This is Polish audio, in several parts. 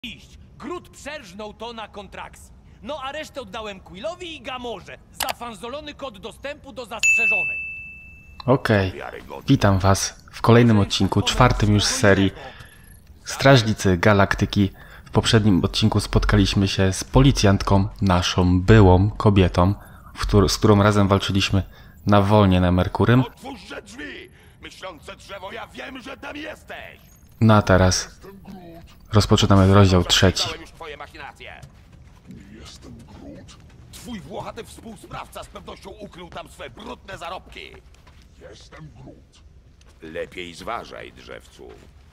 iść. Groot przerżnął to na kontrakcji. No a resztę oddałem Quillowi i Gamorze. Zafanzolony kod dostępu do zastrzeżonej. Okej, witam was w kolejnym odcinku, czwartym już z serii Strażnicy Galaktyki. W poprzednim odcinku spotkaliśmy się z policjantką, naszą byłą kobietą, z którą razem walczyliśmy na wolnie na Merkurym. Otwórzże drzwi! Myślące drzewo, ja wiem, że tam jesteś! No a teraz rozpoczynamy rozdział trzeci. Zapamiętałem już twoje machinacje. Jestem Groot. Twój włochaty współsprawca z pewnością ukrył tam swe brudne zarobki. Jestem Groot. Lepiej zważaj, drzewcu.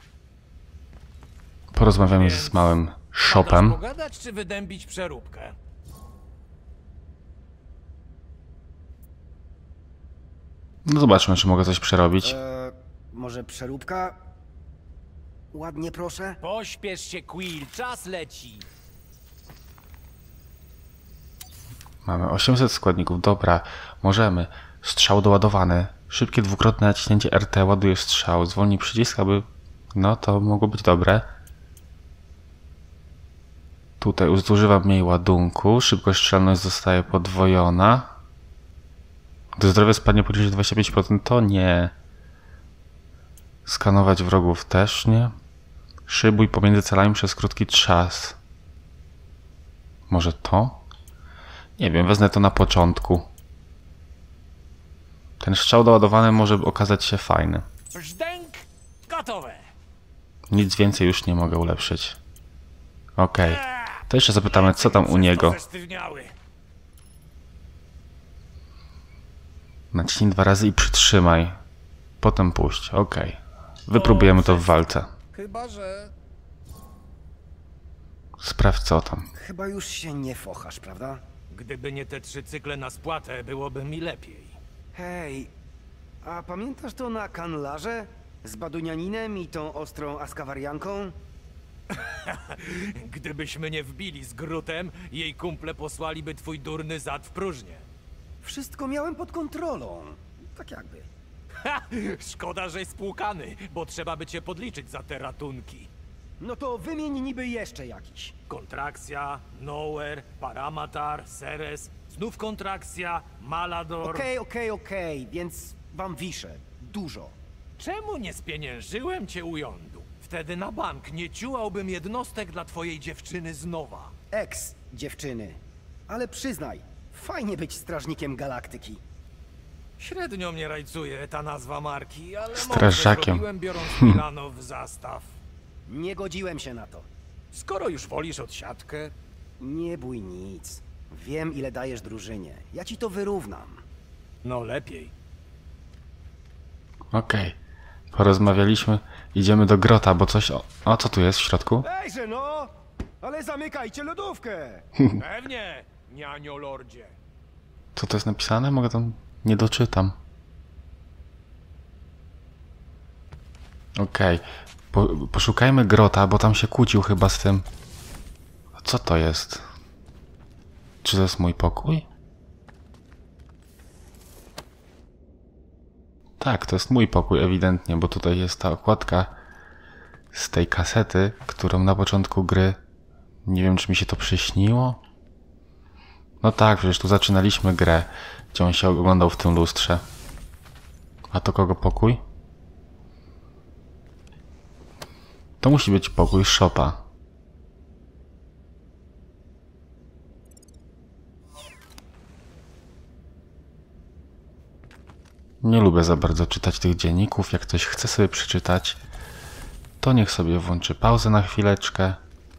Porozmawiamy z małym shopem. Pogadać czy wydębić przeróbkę? No zobaczmy, czy mogę coś przerobić. Może przeróbka? Ładnie proszę. Pośpiesz się, Quill, czas leci. Mamy 800 składników, dobra, możemy. Strzał doładowany. Szybkie dwukrotne naciśnięcie RT ładuje strzał. Zwolni przycisk, aby... No, to mogło być dobre. Tutaj zużywa mniej ładunku. Szybkość strzelność zostaje podwojona. Gdy zdrowie spadnie poniżej 25%, to nie. Skanować wrogów też nie. Szybuj pomiędzy celami przez krótki czas. Może to? Nie wiem, wezmę to na początku. Ten strzał doładowany może okazać się fajny. Brzdęk, gotowe. Nic więcej już nie mogę ulepszyć. Okej. To jeszcze zapytamy, co tam u niego. Naciśnij 2 razy i przytrzymaj. Potem puść. Okej. Wypróbujemy to w walce. Chyba, że... Sprawdź, co tam. Chyba już się nie fochasz, prawda? Gdyby nie te 3 cykle na spłatę, byłoby mi lepiej. Hej, a pamiętasz to na kanlarze? Z Badunianinem i tą ostrą askawarianką? Gdybyśmy nie wbili z Grootem, jej kumple posłaliby twój durny zad w próżnię. Wszystko miałem pod kontrolą. Tak jakby. Ha! Szkoda, że jest spłukany, bo trzeba by cię podliczyć za te ratunki. No to wymień niby jeszcze jakiś. Kontrakcja, Nowhere, Paramatar, Ceres, znów kontrakcja, Malador... Okej, więc wam wiszę. Dużo. Czemu nie spieniężyłem cię u jądu? Wtedy na bank nie ciułałbym jednostek dla twojej dziewczyny z nowa. Ex dziewczyny. Ale przyznaj, fajnie być strażnikiem galaktyki. Średnio mnie rajcuje ta nazwa marki, ale Strażakiem. mądrze zrobiłem, biorąc Milano w zastaw. Nie godziłem się na to. Skoro już wolisz odsiadkę, Nie bój nic. Wiem, ile dajesz drużynie. Ja ci to wyrównam. no lepiej. Okej. Porozmawialiśmy. Idziemy do grota, bo coś... O, co tu jest w środku? Ejże no! Ale zamykajcie lodówkę! Pewnie, nianio lordzie. Co to jest napisane? Mogę tam... Nie doczytam. Okej. Poszukajmy grota, bo tam się kłócił chyba z tym... A co to jest? Czy to jest mój pokój? Tak, to jest mój pokój ewidentnie, bo tutaj jest ta okładka z tej kasety, którą na początku gry... Nie wiem, czy mi się to przyśniło? No tak, przecież tu zaczynaliśmy grę, gdzie on się oglądał w tym lustrze. A to kogo pokój? To musi być pokój shopa. Nie lubię za bardzo czytać tych dzienników. Jak ktoś chce sobie przeczytać, to niech sobie włączy pauzę na chwileczkę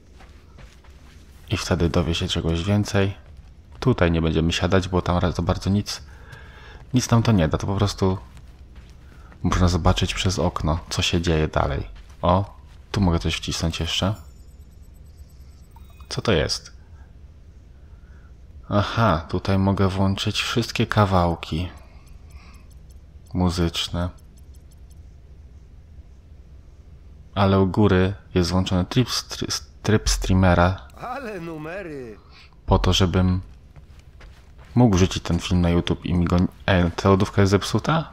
i wtedy dowie się czegoś więcej. Tutaj nie będziemy siadać, bo tam za bardzo nic nam to nie da. To po prostu można zobaczyć przez okno, co się dzieje dalej. O, tu mogę coś wcisnąć jeszcze. Co to jest? Aha, tutaj mogę włączyć wszystkie kawałki muzyczne. Ale u góry jest włączony tryb streamera Ale numery! po to, żebym mógł rzucić ten film na YouTube i mi go... Ej, ta lodówka jest zepsuta?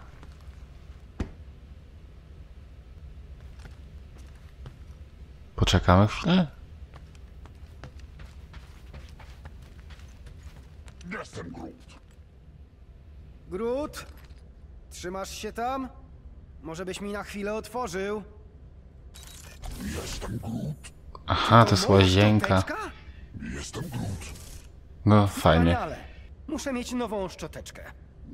Poczekamy chwilę? Groot? Trzymasz się tam? Może byś mi na chwilę otworzył? Aha, to jest łazienka. Szczoteczka? No, fajnie. Wspaniale. Muszę mieć nową szczoteczkę.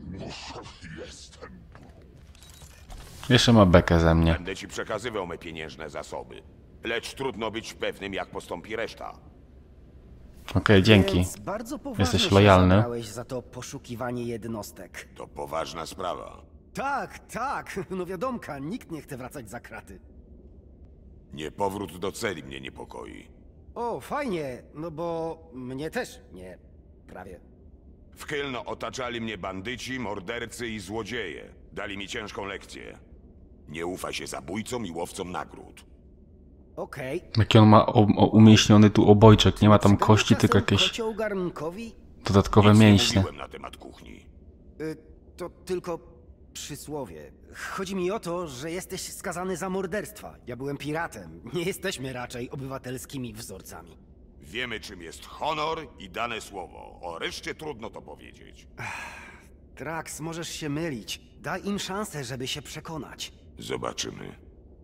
Jeszcze ma bekę ze mnie. Będę ci przekazywał me pieniężne zasoby. Lecz trudno być pewnym, jak postąpi reszta. Okej, dzięki. Więc bardzo poważnie Jesteś się lojalny. zabrałeś za to poszukiwanie jednostek. To poważna sprawa. Tak. No wiadomka, nikt nie chce wracać za kraty. Nie powrót do celi mnie niepokoi. O, fajnie, no bo mnie też nie, prawie. W Kylno otaczali mnie bandyci, mordercy i złodzieje. Dali mi ciężką lekcję. Nie ufa się zabójcom i łowcom nagród. Okej. Jaki on ma umieśniony tu obojczek. Nie ma tam kości, tylko jakieś Kocioł garnkowi? dodatkowe Nic nie mięśnie. mówiłem na temat kuchni. To tylko przysłowie. Chodzi mi o to, że jesteś skazany za morderstwa. Ja byłem piratem. Nie jesteśmy raczej obywatelskimi wzorcami. Wiemy, czym jest honor i dane słowo. O reszcie trudno to powiedzieć. Drax, możesz się mylić. Daj im szansę, żeby się przekonać. Zobaczymy.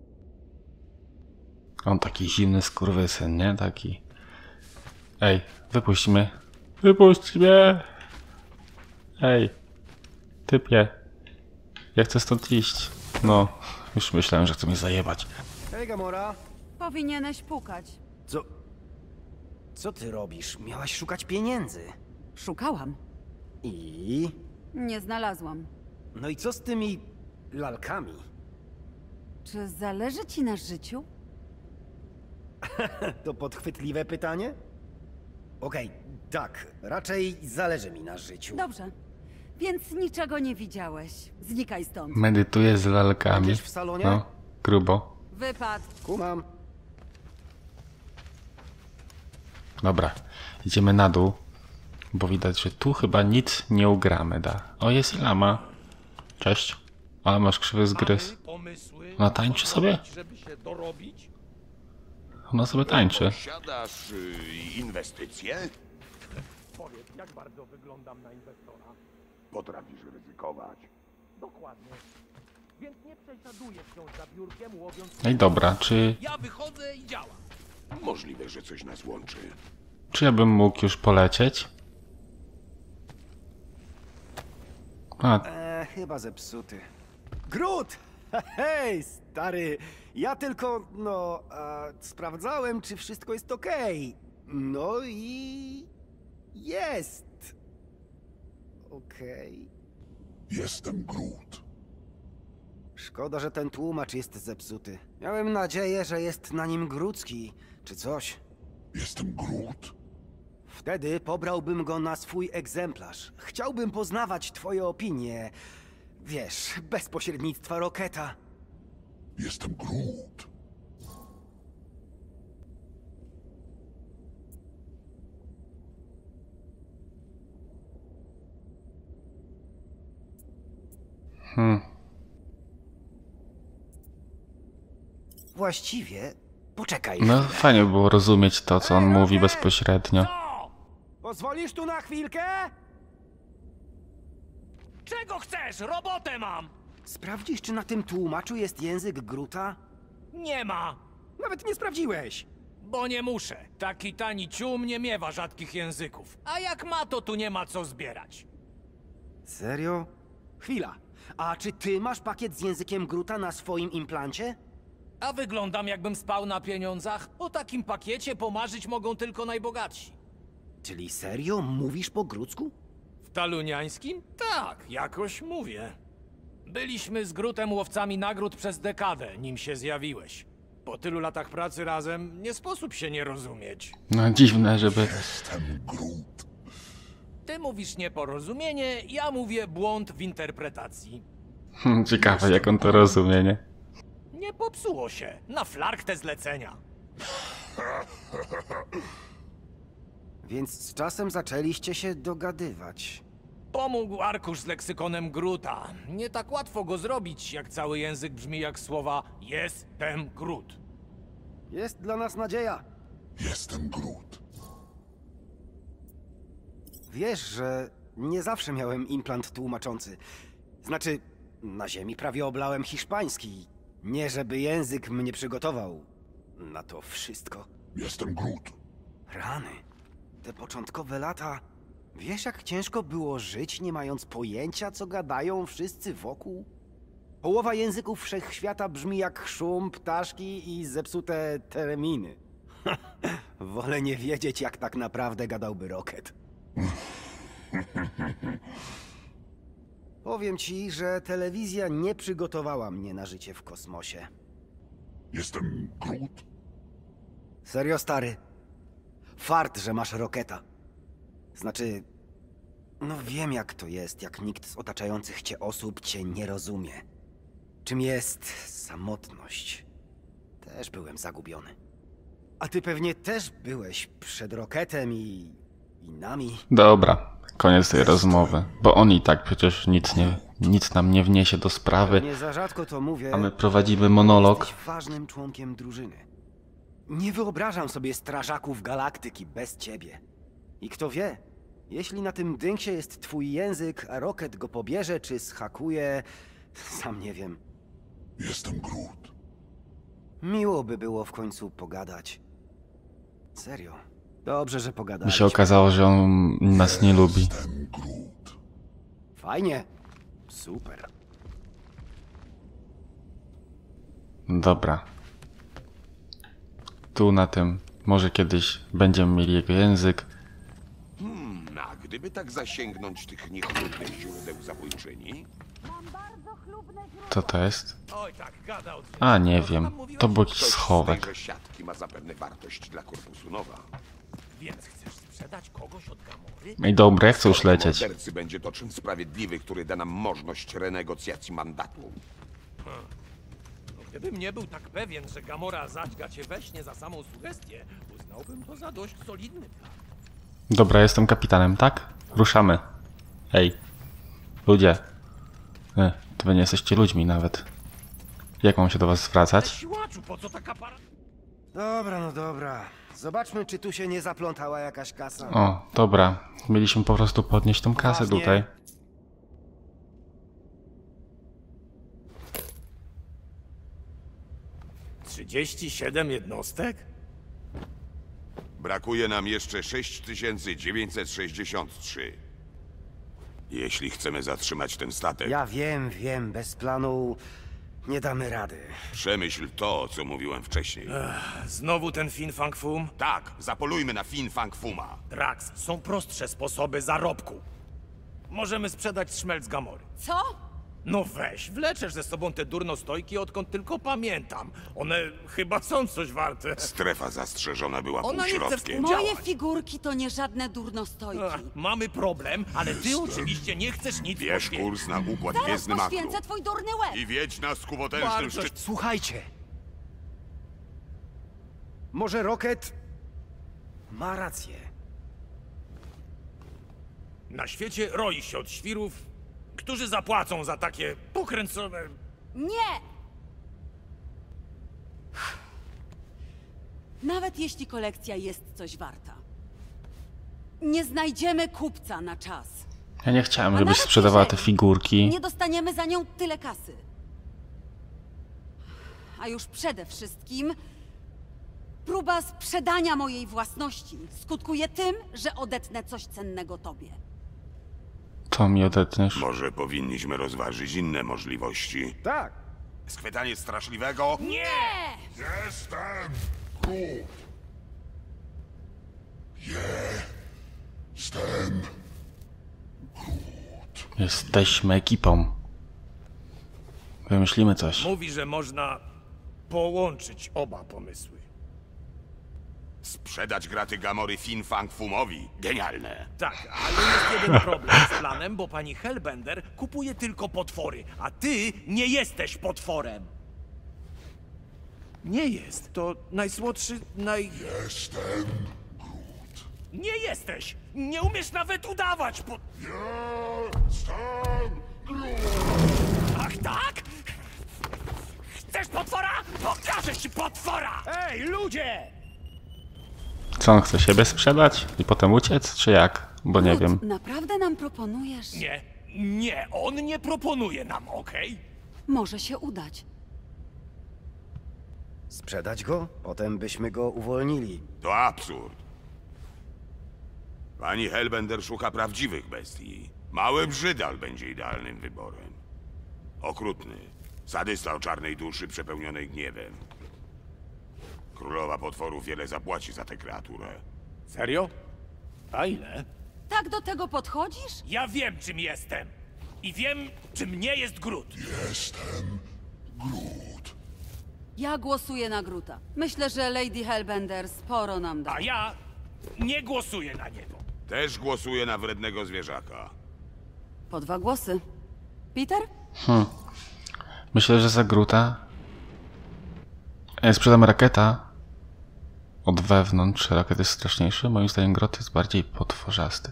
On taki zimny skurwysyn, nie? Taki... Ej, wypuść mnie. Wypuść mnie! Ej, typie. Ja chcę stąd iść. No, już myślałem, że chce mnie zajebać. Hej, Gamora. Powinieneś pukać. Co ty robisz? Miałaś szukać pieniędzy. Szukałam. I? Nie znalazłam. No i co z tymi lalkami? Czy zależy ci na życiu? To podchwytliwe pytanie? Okej, tak. Raczej zależy mi na życiu. Dobrze. Więc niczego nie widziałeś. Znikaj stąd. Medytuję z lalkami. Będziesz w salonie? No, grubo. Wypad. Kumam. Dobra, idziemy na dół. Bo widać, że tu chyba nic nie ugramy, da. O, jest i lama. Cześć. Ale masz krzywy zgryz. Mamy pomysły, Ona tańczy co sobie? zrobić, żeby się dorobić? Ona sobie tańczy. Posiadasz inwestycje? Powiedz, jak bardzo wyglądam na inwestora. Potrafisz ryzykować. Dokładnie. Więc nie prześladuję wciąż za biurkiem, łowiąc... Ej, dobra, czy Ja wychodzę i działam. Możliwe, że coś nas łączy. ja bym mógł już polecieć? A, Chyba zepsuty. Groot! Hej, stary! Ja tylko, sprawdzałem, czy wszystko jest okej. No i... jest! Okej. Jestem Groot. Szkoda, że ten tłumacz jest zepsuty. Miałem nadzieję, że jest na nim Groocki, czy coś. Jestem Groot. Wtedy pobrałbym go na swój egzemplarz. Chciałbym poznawać twoje opinie. Wiesz, bez pośrednictwa Roketa. Jestem Groot. Właściwie, poczekaj. no chwilę. fajnie by było rozumieć to, co on mówi bezpośrednio. Co? Pozwolisz tu na chwilkę? Czego chcesz? Robotę mam! Sprawdzisz, czy na tym tłumaczu jest język Groota? Nie ma! Nawet nie sprawdziłeś. Bo nie muszę. Taki tani cium nie miewa rzadkich języków. A jak ma, to tu nie ma co zbierać. Serio? Chwila. A czy ty masz pakiet z językiem Groota na swoim implancie? A wyglądam, jakbym spał na pieniądzach? O takim pakiecie pomarzyć mogą tylko najbogatsi. Czyli serio mówisz po grucku? W taluniańskim? Tak, jakoś mówię. Byliśmy z Grootem łowcami nagród przez dekadę, nim się zjawiłeś. Po tylu latach pracy razem nie sposób się nie rozumieć. No dziwne, żeby... Jestem Groot. Ty mówisz nieporozumienie, ja mówię błąd w interpretacji. Ciekawe, jak on to rozumie, nie? Nie popsuło się. Na flark te zlecenia. Więc z czasem zaczęliście się dogadywać. Pomógł arkusz z leksykonem Groota. Nie tak łatwo go zrobić, jak cały język brzmi jak słowa jestem Groot. Jest dla nas nadzieja. Jestem Groot. Wiesz, że nie zawsze miałem implant tłumaczący. Znaczy, na ziemi prawie oblałem hiszpański. Nie żeby język mnie przygotował na to wszystko. Jestem Groot. Rany. Te początkowe lata... Wiesz, jak ciężko było żyć, nie mając pojęcia, co gadają wszyscy wokół? Połowa języków wszechświata brzmi jak szum, ptaszki i zepsute terminy. Wolę nie wiedzieć, jak tak naprawdę gadałby Rocket. Powiem ci, że telewizja nie przygotowała mnie na życie w kosmosie. Jestem Groot. Serio, stary? Fart, że masz Rocketa. Znaczy... No wiem, jak to jest, jak nikt z otaczających cię osób cię nie rozumie. Czym jest samotność. Też byłem zagubiony. A ty pewnie też byłeś przed Rocketem i nami. Dobra, koniec tej rozmowy. Bo on i tak przecież nic nam nie wniesie do sprawy. Nie za rzadko to mówię. A my prowadzimy monolog. Jesteś ważnym członkiem drużyny. Nie wyobrażam sobie strażaków galaktyki bez ciebie. I kto wie, jeśli na tym dynksie jest twój język, a Rocket go pobierze czy zhakuje, sam nie wiem. Jestem Groot. Miło by było w końcu pogadać. Serio. Dobrze, że By pogadaliśmy. się okazało, że on nas nie lubi. Jestem Groot. Fajnie. Super. Dobra. Tu na tym może kiedyś będziemy mieli jego język. A gdyby tak zasięgnąć tych niechlubnych źródeł zabójczyni? Co to jest? Oj, tak, gadał. A, nie wiem. To był jakiś Ktoś z schowek. tejże siatki ma zapewne wartość dla korpusu Nowa. Więc chcesz sprzedać kogoś od Gamory? Ej, dobra, ja chcę już lecieć. Mordercy będzie to czyn sprawiedliwy, który da nam możliwość renegocjacji mandatu. Gdybym nie był tak pewien, że Gamora zadźga cię we śnie za samą sugestię, uznałbym to za dość solidny plan. Dobra, jestem kapitanem, tak? Ruszamy. Ej. Ludzie. To wy nie jesteście ludźmi nawet. Jak mam się do was zwracać? Siłaczu, po co taka para... Dobra, no dobra. Zobaczmy, czy tu się nie zaplątała jakaś kasa. O, dobra. Mieliśmy po prostu podnieść tą kasę Poważnie? tutaj. — 37 jednostek? Brakuje nam jeszcze 6963. Jeśli chcemy zatrzymać ten statek, Ja wiem, bez planu nie damy rady. przemyśl to, co mówiłem wcześniej. Znowu ten Fin Fang Fum? Tak, zapolujmy na Fin Fang Fuma. Drax, są prostsze sposoby zarobku. Możemy sprzedać szmelc Gamory. Co? No weź, wleczesz ze sobą te durnostojki, odkąd tylko pamiętam. One chyba są coś warte. Strefa zastrzeżona była Ona nie chce półśrodkiem. współdziałać. Moje figurki to nie żadne durnostojki. Ach, mamy problem, ale ty oczywiście nie chcesz nic Bierz poświęcić. kurs na układ Zaraz gwiezdny makru. poświęcę twój durny łeb. I wiedź nas ku potężnym Bardzo szczytom. Słuchajcie. Może Rocket ma rację. Na świecie roi się od świrów, którzy zapłacą za takie pokręcone... Nie! Nawet jeśli kolekcja jest coś warta. Nie znajdziemy kupca na czas. Ja nie chciałem, A żebyś nawet sprzedawała te jeżeli figurki. Nie dostaniemy za nią tyle kasy. A już przede wszystkim próba sprzedania mojej własności skutkuje tym, że odetnę coś cennego tobie. To mi odetniesz. Może powinniśmy rozważyć inne możliwości. Tak. Schwytanie straszliwego? Nie! Jestem Groot. Jestem Jesteśmy ekipą. Wymyślimy coś. Mówi, że można połączyć oba pomysły. Sprzedać graty Gamory Fin Fang Fumowi. Genialne. Tak, ale jest jeden problem z planem, bo pani Hellbender kupuje tylko potwory, a ty nie jesteś potworem. Nie jest. To najsłodszy, Jestem Groot. Nie jesteś! Nie umiesz nawet udawać, Jestem Groot. Ach tak? Chcesz potwora? Pokażę ci potwora! Ej, ludzie! Co on chce siebie sprzedać i potem uciec, czy jak? bo nie Groot, wiem. naprawdę nam proponujesz? Nie, on nie proponuje nam, okej? Może się udać. Sprzedać go? Potem byśmy go uwolnili. To absurd. Pani Hellbender szuka prawdziwych bestii. Mały brzydal będzie idealnym wyborem. Okrutny. Sadysta o czarnej duszy przepełnionej gniewem. Królowa potworów wiele zapłaci za tę kreaturę. Serio? A ile? Tak do tego podchodzisz? Ja wiem, czym jestem. I wiem, czym nie jest Groot. Jestem Groot. Ja głosuję na Groota. Myślę, że Lady Hellbender sporo nam da. A ja nie głosuję na niego. Też głosuję na wrednego zwierzaka. Po 2 głosy. Peter? Myślę, że za Groota sprzedam Rocketa od wewnątrz. Rocket jest straszniejszy. Moim zdaniem Groot jest bardziej potworzasty.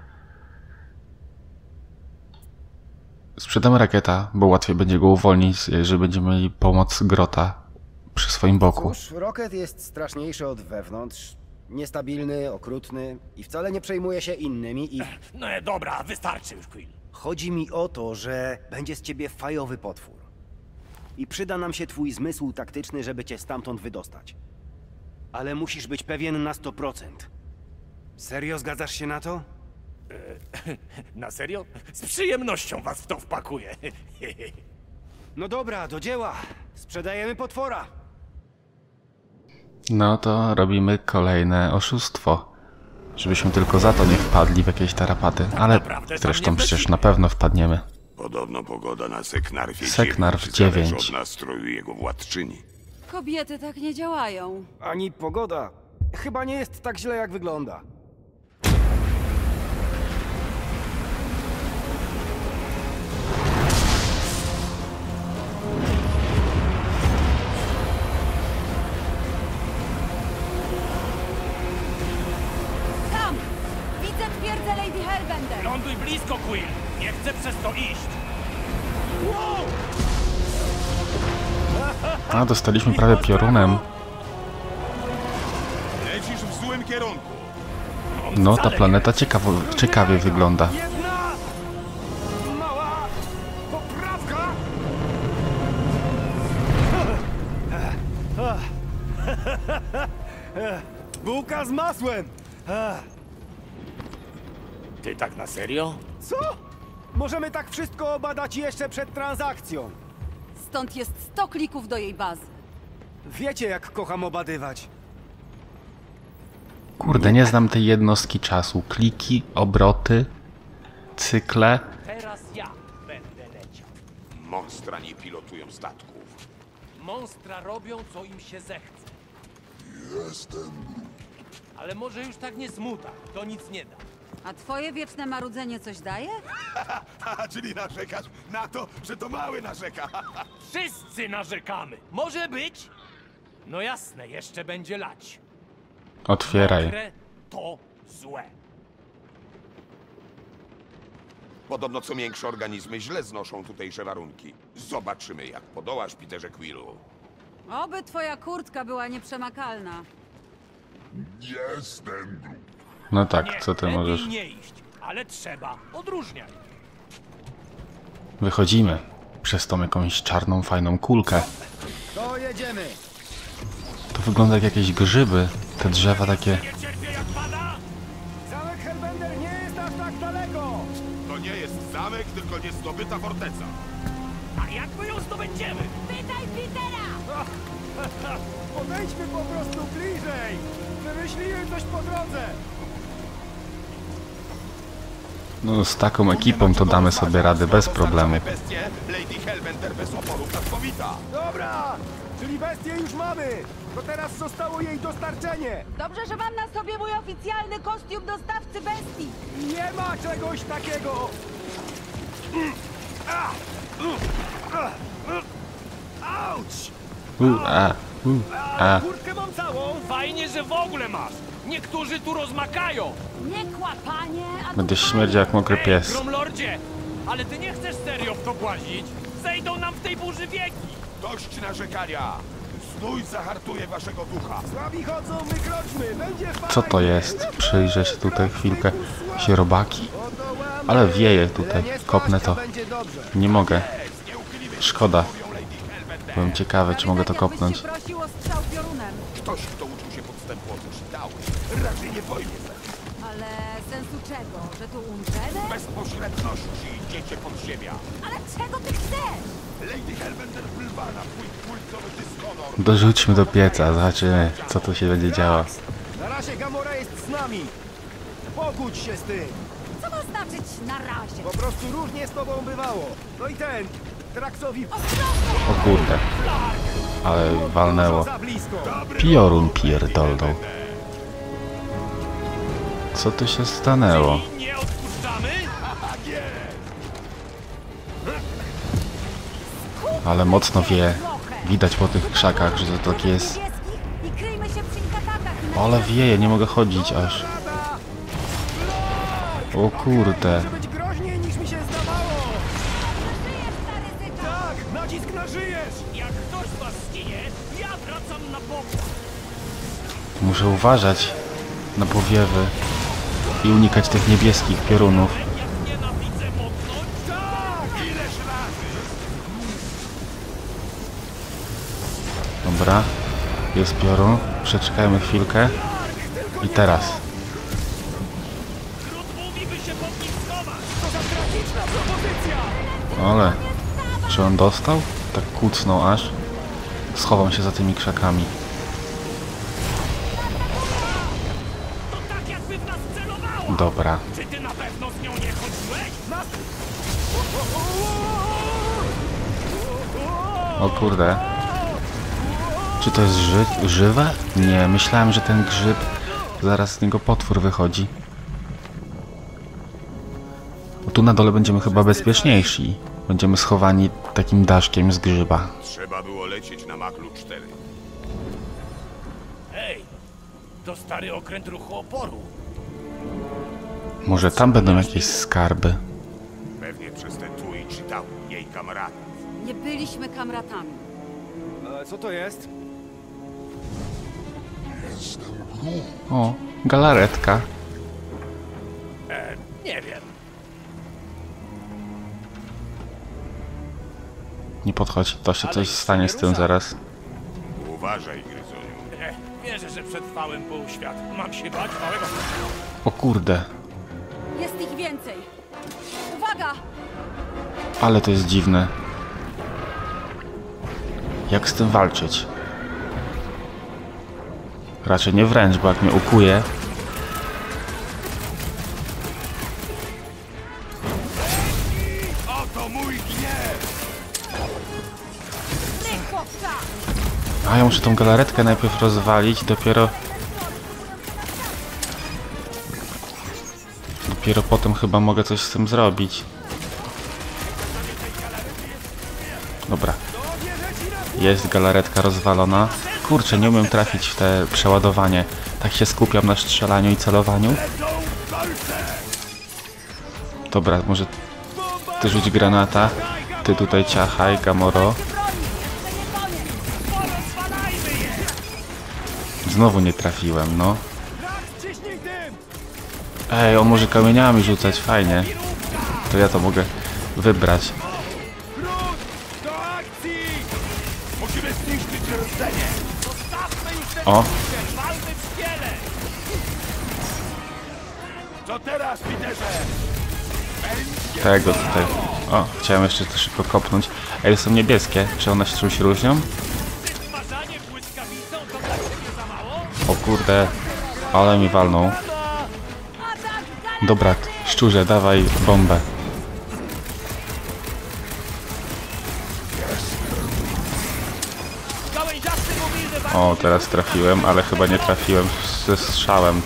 Sprzedam Rocketa, bo łatwiej będzie go uwolnić, jeżeli będziemy mieli pomoc Groota przy swoim boku. Cóż, Rocket jest straszniejszy od wewnątrz. Niestabilny, okrutny i wcale nie przejmuje się innymi i... No dobra, wystarczy już, Quill. Chodzi mi o to, że będzie z ciebie fajowy potwór. I przyda nam się twój zmysł taktyczny, żeby cię stamtąd wydostać. Ale musisz być pewien na 100%. Serio zgadzasz się na to? Na serio? Z przyjemnością was w to wpakuję. No dobra, do dzieła. Sprzedajemy potwora. No to robimy kolejne oszustwo. Żebyśmy tylko za to nie wpadli w jakieś tarapaty. Ale naprawdę tam zresztą nie przecież wlecimy. na pewno wpadniemy. Podobno pogoda na Seknarfie Seknarf 9 zależy 9. od nastroju jego władczyni. Kobiety tak nie działają. Ani pogoda. Chyba nie jest tak źle, jak wygląda. Tam! Widzę twierdzę Lady Hellbender. Ląduj blisko, Quill. Nie chcę przez to iść. A, dostaliśmy prawie piorunem. Lecisz w złym kierunku. No, ta planeta ciekawie wygląda. Jedna mała poprawka. Bułka z masłem. Ty tak na serio? Co? Możemy tak wszystko obadać jeszcze przed transakcją. Stąd jest 100 klików do jej bazy. Wiecie, jak kocham obadywać. Kurde, nie znam tej jednostki czasu. Kliki, obroty, cykle. Teraz ja będę leciał. Monstra nie pilotują statków. Monstra robią, co im się zechce. Jestem Ale może już tak nie smuta. To nic nie da. A twoje wieczne marudzenie coś daje? Czyli narzekasz na to, że to mały narzeka. Wszyscy narzekamy. Może być? No jasne, jeszcze będzie lać. Otwieraj. Mokre to złe. Podobno co większe organizmy źle znoszą tutejsze warunki. Zobaczymy, jak podołasz, Peterze Quillu. Oby twoja kurtka była nieprzemakalna. Jestem Groot. No Nie, tak, co ty lepiej możesz? nie iść, ale trzeba. Odróżniaj. Wychodzimy przez tą jakąś czarną, fajną kulkę. To jedziemy. To wygląda jak jakieś grzyby. Te drzewa takie... Nie cierpię jak pada? Zamek Hellbender nie jest aż tak daleko. To nie jest zamek, tylko niezdobyta forteca. A jak my ją zdobędziemy? Pytaj Petera! Podejdźmy po prostu bliżej. Wymyśliłem coś po drodze. No z taką ekipą to damy sobie radę bez problemu. Bestie, Lady Hellbender bez oporów całkowita. Dobra, czyli bestię już mamy. To teraz zostało jej dostarczenie. Dobrze, że mam na sobie mój oficjalny kostium dostawcy bestii. Nie ma czegoś takiego. Auć! Kurtkę mam całą. Fajnie, że w ogóle masz. Niektórzy tu rozmakają. Nie kłapanie, a Będę śmierdział jak mokry pies. Gromlordzie, ale ty nie chcesz serio w to płazić? Zejdą nam w tej burzy wieki. Dość narzekania. Znój zahartuje waszego ducha. Słabi chodzą, wykroczmy. Będzie fajnie. Co to jest? Przyjrzę się tutaj chwilkę. Się robaki. Ale wieje tutaj. Kopnę to. Nie mogę. Szkoda. Byłem ciekawy, czy mogę to kopnąć. Prosił o strzał piorunem, Ktoś, kto uczył się podstępu od ształy, raczej nie pojmie ale sensu czego? Że tu umrzemy? bezpośredności idziecie pod ziemia. Ale czego ty chcesz? Lady Hellbender plwa na twój kultowy dyskonor. Dorzućmy do pieca, zobaczymy, co tu się będzie działo. Na razie Gamora jest z nami. Pogódź się z tym. Co ma znaczyć na razie? Po prostu różnie z tobą bywało. No i ten, Traxowi O kurde. Ale walnęło. za blisko. Piorun pierdolną. Co tu się stanęło? Nie odpuszczamy? Ale mocno wie. Widać po tych krzakach, że to tak jest. I kryjmy się przy ich atakach. Ale wieje, nie mogę chodzić aż. O kurde. Może być groźniej niż mi się zdawało. Tak, nacisk na żyjesz. Jak ktoś z was zginie, ja wracam na bok. Muszę uważać na powiewy i unikać tych niebieskich piorunów. Jak nienawidzę moknąć, Dobra, jest piorun. Przeczekajmy chwilkę. I teraz. Grud mówi, by się pod nim schować. Ale, czy on dostał? Tak kucnął aż. Schowam się za tymi krzakami. To tak jakby w nas celowało. Dobra. Czy ty na pewno z nią nie chodziłeś? O kurde. Czy to jest żywe? Nie, myślałem, że ten grzyb, zaraz z niego potwór wychodzi. Bo tu na dole będziemy chyba bezpieczniejsi. Będziemy schowani takim daszkiem z grzyba. Trzeba było lecieć na Maklu 4. Hej, to stary okręt ruchu oporu. Może tam będą jakieś skarby. Pewnie przez ten tu i czytał jej kameratów. Nie byliśmy kamratami. Co to jest? O, galaretka. Nie wiem. Nie podchodź, to się coś stanie z tym zaraz. Uważaj, Gryzoniu. Wierzę, że przetrwałem półświat. Mam się bać małego... O kurde, Jest ich więcej. Uwaga! ale to jest dziwne. Jak z tym walczyć? Raczej nie wręcz, bo jak mnie ukuje... Oto mój gniew! A ja muszę tą galaretkę najpierw rozwalić, dopiero potem chyba mogę coś z tym zrobić. Dobra. Jest galaretka rozwalona. Kurczę, nie umiem trafić w te przeładowanie. Tak się skupiam na strzelaniu i celowaniu. Dobra, może ty rzuć granata. Ty tutaj ciachaj, Gamoro. Znowu nie trafiłem, no. Ej, on może kamieniami rzucać, fajnie. To ja to mogę wybrać. Musimy zniszczyć rdzenie! O, Co teraz, Peterze? tego tutaj. O, chciałem jeszcze to szybko kopnąć. Ej, są niebieskie. Czy one się czymś różnią? Marzanie błyskawicą to dla ciebie za mało? O kurde, ale mi walną. Dobra, szczurze, dawaj bombę. Gałęziasty mobilny O, teraz trafiłem, ale chyba nie trafiłem ze strzałem.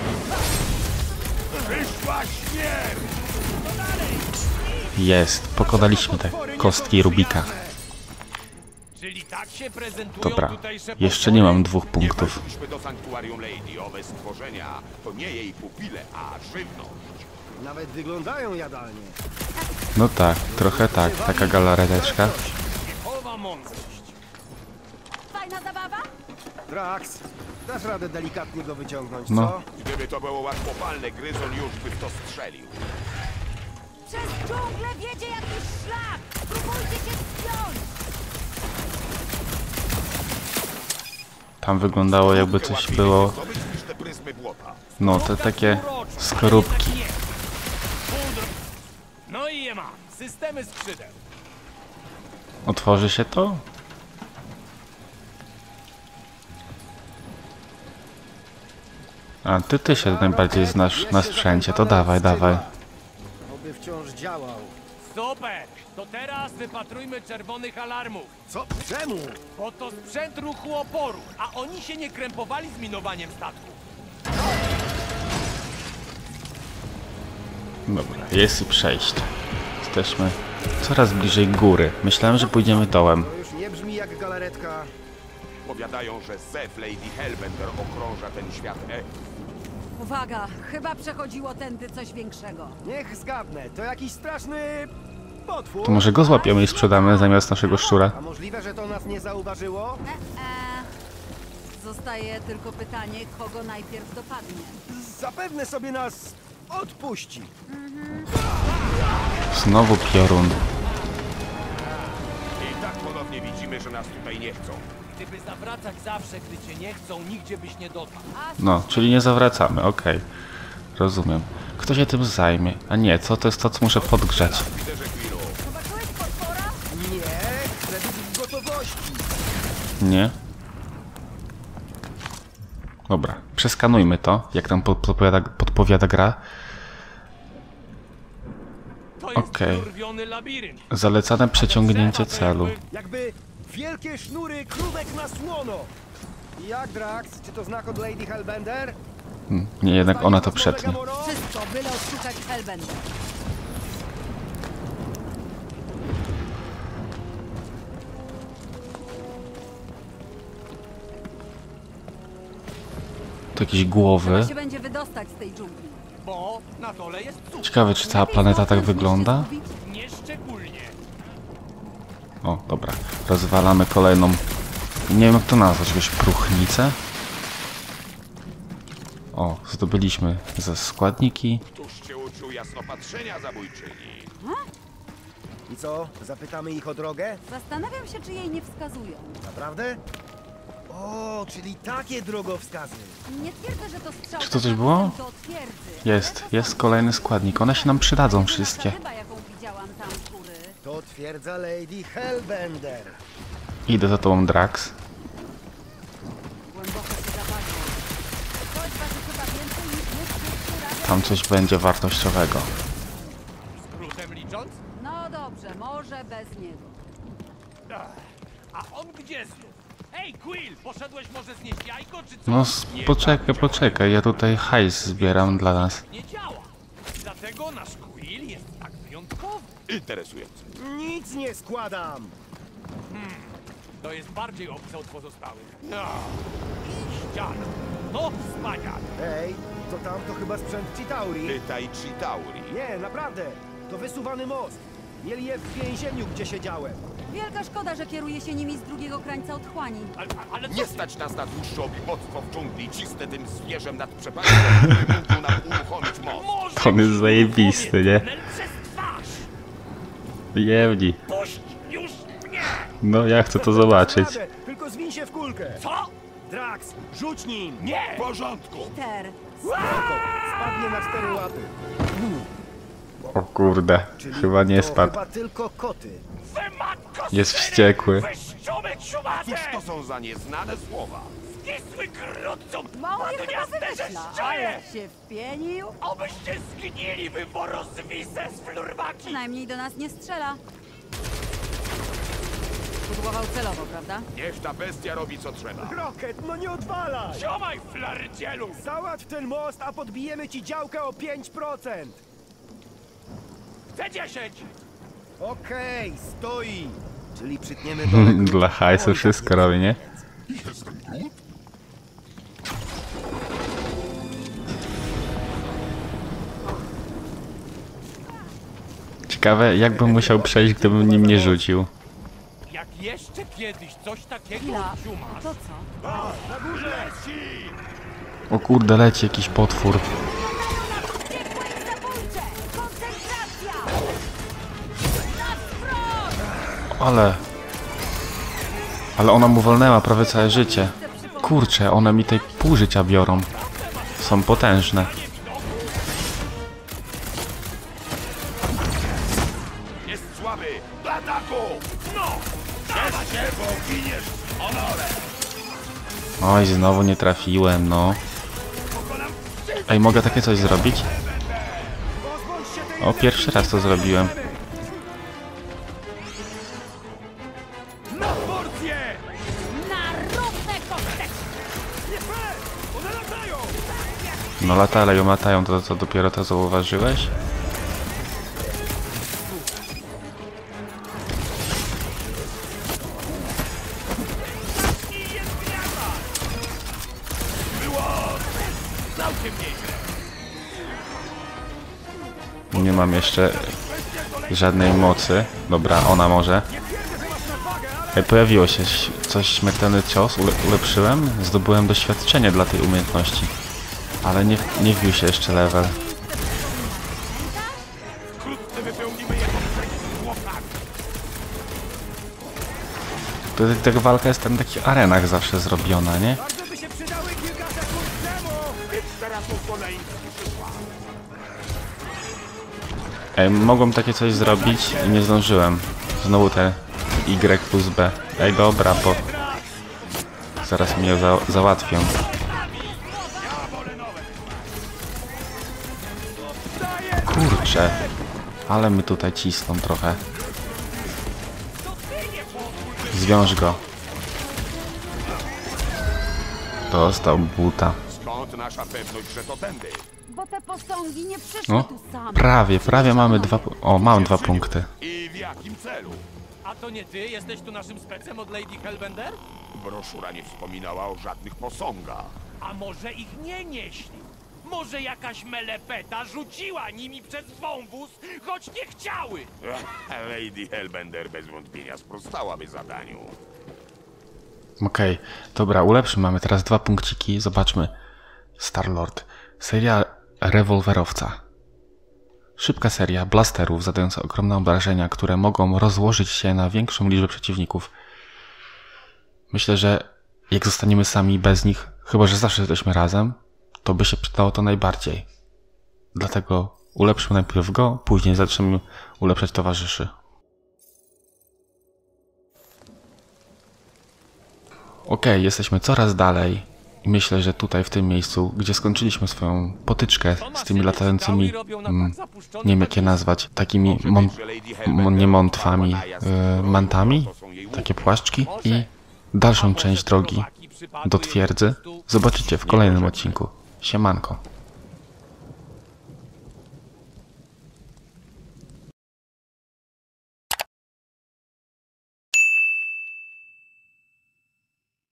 Wyszła śmierć! Jest, pokonaliśmy te kostki Rubika. Czyli tak się prezentują Dobra, tutejsze jeszcze nie mam 2 punktów. Weszliśmy do sanktuarium Lady. Owe stworzenia to nie jej pupile, a żywność. Nawet wyglądają jadalnie. No tak, trochę tak, taka galareteczka. Chowa mądrość. Fajna zabawa? Drax, dasz radę delikatnie go wyciągnąć, No. co? Gdyby to było łatwopalne, Gryzon już by w to strzelił. Przez dżunglę wiedzie jakiś szlak! Spróbujcie się spiąć! Tam wyglądało jakby coś było, Zdobyć niż te pryzmy błota. no te takie skorupki. No i je mam. Systemy skrzydeł. Otworzy się to? A ty się najbardziej znasz na sprzęcie, to dawaj, dawaj. Oby wciąż działał. Super! To teraz wypatrujmy czerwonych alarmów. Co? Czemu? Bo to sprzęt ruchu oporu, a oni się nie krępowali z minowaniem statku. Dobra, jest i przejście. Jesteśmy coraz bliżej góry. Myślałem, że pójdziemy dołem. To już nie brzmi jak galaretka. Powiadają, że Zef Lady Hellbender okrąża ten świat Uwaga, chyba przechodziło tędy coś większego. Niech zgadnę, to jakiś straszny potwór. To może go złapiemy i sprzedamy zamiast naszego szczura? A możliwe, że to nas nie zauważyło? Zostaje tylko pytanie, kogo najpierw dopadnie. Zapewne sobie nas odpuści. Znowu piorun. I tak ponownie widzimy, że nas tutaj nie chcą. Gdyby zawracać zawsze, gdy cię nie chcą, nigdzie byś nie dotarł. No, czyli nie zawracamy, okej. Rozumiem. Kto się tym zajmie? A nie, co to jest to, co muszę podgrzać? Widzę, że Quillu. Zobaczyłeś potwora? Nie, chcę być w gotowości. Nie? Dobra, przeskanujmy to, jak nam podpowiada gra. To jest Okej. urwiony labirynt. Zalecane przeciągnięcie celu. Jakby wielkie sznury krówek na słono. Jak, Drax? Czy to znak od Lady Hellbender? Nie, jednak ona to przetnie. Wszystko, byle odszukać Hellbender. To jakieś głowy. Trzeba się będzie wydostać z tej dżungli. Bo na dole jest cud. Ciekawe, czy cała planeta tak wygląda? Nieszczególnie. O, dobra. Rozwalamy kolejną... Nie wiem, jak to nazwać. Jakąś próchnicę? O, zdobyliśmy ze składniki. Któż cię uczył jasnopatrzenia, zabójczyni? I co? Zapytamy ich o drogę? Zastanawiam się, czy jej nie wskazują. Naprawdę? O, czyli takie drogowskazy. Nie twierdzę, że to strzał Czy to coś było? do twierdzy. Jest kolejny składnik. One się nam przydadzą wszystkie. Chyba jaką widziałam tam z góry. To twierdza Lady Hellbender. Idę za tobą, Drax. Głęboko się zabawię. Coś waży chyba więcej niż my, Tam coś będzie wartościowego. Skrótem licząc? No dobrze, może bez niego. A on gdzie znów? Ej, Quill, poszedłeś może znieść jajko, czy co? No, poczekaj. Ja tutaj hajs zbieram dla nas. Nie działa. Dlatego nasz Quill jest tak wyjątkowy. Interesujące. Nic nie składam. To jest bardziej obce od pozostałych. No. I ściana. No, wspaniale. Ej, to chyba sprzęt Chitauri. Pytaj Chitauri. Nie, naprawdę. To wysuwany most. Mieli je w więzieniu, gdzie siedziałem. Wielka szkoda, że kieruje się nimi z drugiego krańca otchłani. Ale Nie stać nas na dłuższe obiboctwo w dżungli. Cisnę tym zwierzem nad przepaścią, który mógł nam uruchomić most. Może On jest zajebisty, nie? tunel przez twarz. Jewni. Puść już mnie! No, ja chcę to zobaczyć. Radę, tylko zwiń się w kulkę. Co? Drax, rzuć nim. Nie! W porządku. Ter, Spoko, spadnie na 4 łapy. O kurde, Czyli chyba nie to spadł. chyba tylko koty. Wy matko Jest syny! wściekły. Wyściumy ciumaty! Cóż to są za nieznane słowa? Znisły grudcą! mało je chyba Padniaste wymyśla, szczaje! ale się wpienił. Obyście zgnili, wy porozwise z flurbaki! Przynajmniej do nas nie strzela. Pudłował celowo, prawda? Niech ta bestia robi co trzeba. Rocket, no nie odwalaj! Ciomaj, flardzielu! Załatw ten most, a podbijemy ci działkę o 5%. Chcę 10! Okej, stoi. Czyli przytniemy do Dla hajsu wszystko robi, nie? Ciekawe, jakbym musiał przejść, gdybym nim nie rzucił. Jak Jeszcze kiedyś coś takiego Chwila, ciumasz? to co? Na górze! O kurde, leci jakiś potwór. Ale ona mu wolnęła prawie całe życie. Kurczę, one mi tej pół życia biorą. Są potężne. Jest słaby! Do ataku! No! Ciesz się, bo giniesz honorem! Oj, znowu nie trafiłem, no. Ej, mogę takie coś zrobić? O, pierwszy raz to zrobiłem. Na porcję! Na równe kosteczki! One latają! No latają, to co dopiero to zauważyłeś? Nie mam jeszcze żadnej mocy. Dobra, ona może. Ej, pojawiło się coś, śmiertelny cios, ulepszyłem, zdobyłem doświadczenie dla tej umiejętności. Ale nie wbił się jeszcze level. Wkrótce wypełnimy jego brzegi zwłokami! Ta walka jest tam w takich arenach zawsze zrobiona, nie? Bardzo by się przydały kilka sekund temu! Więc teraz po kolei przyszła. Ej, mogłem takie coś zrobić i nie zdążyłem. Znowu te Y plus B. Ej, dobra, bo zaraz mnie załatwią. Kurczę, ale my tutaj cisną trochę. Zwiąż go. Dostał buta. Skąd nasza pewność, że to tędy? Bo te posągi nie przyszły No, tu same. prawie mamy dwa... O, mam 2 punkty. I w jakim celu? A to nie ty jesteś tu naszym specem od Lady Hellbender? Broszura nie wspominała o żadnych posągach. A może ich nie nieśli? Może jakaś melepeta rzuciła nimi przez wąwóz, choć nie chciały? Lady Hellbender bez wątpienia sprostałaby zadaniu. Okej, dobra, ulepszymy. Mamy teraz 2 punkciki. Zobaczmy. Star-Lord. Seria rewolwerowca. Szybka seria blasterów zadająca ogromne obrażenia, które mogą rozłożyć się na większą liczbę przeciwników. Myślę, że jak zostaniemy sami bez nich, chyba że zawsze jesteśmy razem, to by się przydało to najbardziej. Dlatego ulepszymy najpierw go, później zaczniemy ulepszać towarzyszy. Okej, jesteśmy coraz dalej. I myślę, że tutaj w tym miejscu, gdzie skończyliśmy swoją potyczkę z tymi latającymi, nie wiem jak je nazwać, takimi nie mątwami, mantami, takie płaszczki i dalszą część drogi do twierdzy zobaczycie w kolejnym odcinku. Siemanko.